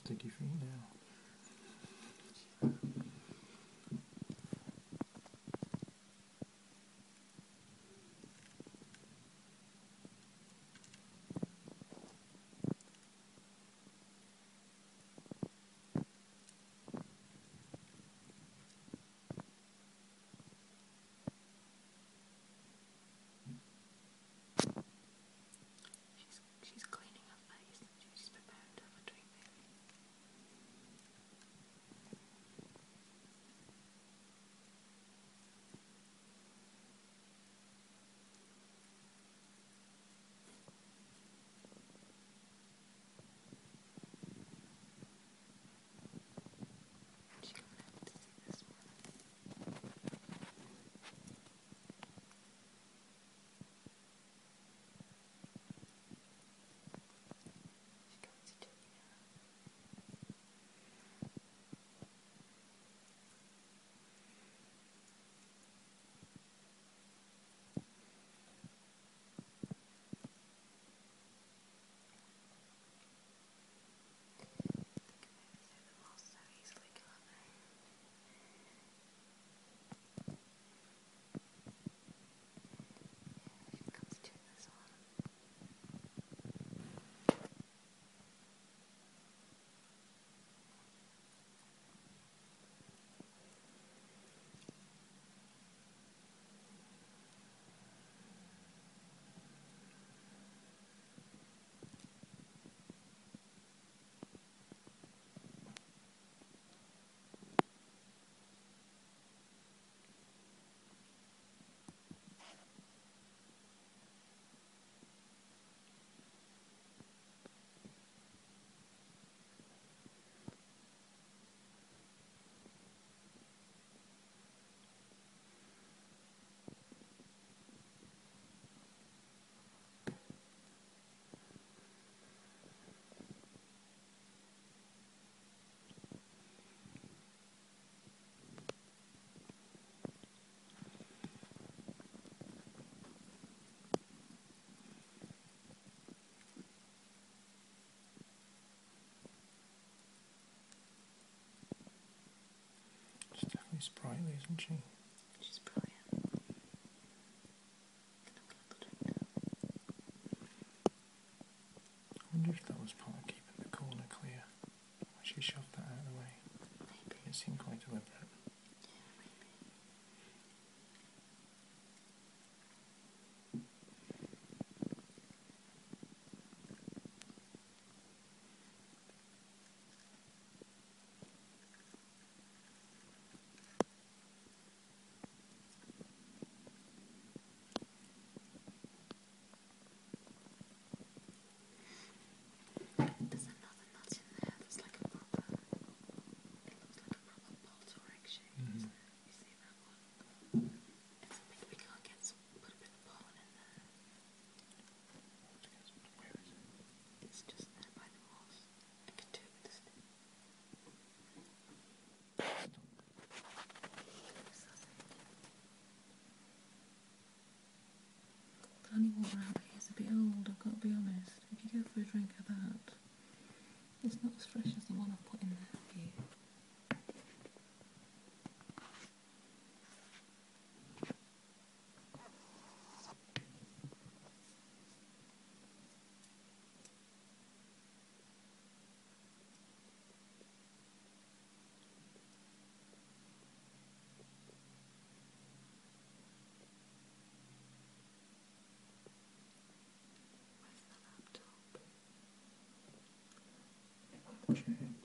sticky feet now. She's cleaning her face. She's preparing to have a drink, maybe. She's coming over to see this one. She's going to do it. So easily, can't they? She's constituting this one. She's definitely sprightly, isn't she? She's brilliant. Can have another drink now. I wonder if that was part of keeping the corner clear. Why she shoved that out of the way. Maybe. It seemed quite deliberate. Yeah, maybe. There's another nut in there that's like a proper, it looks like a proper pot or egg shape. Mm-hmm. You see that one? It's a bit, we can't get some, put a bit of pollen in there. Where is it? It's just there by the moss. I can do it with the stick. The honey water out here is a bit old, I've got to be honest. If you go for a drink of that, it's not as fresh as the one I've put in there for you. Where's the laptop? Chair.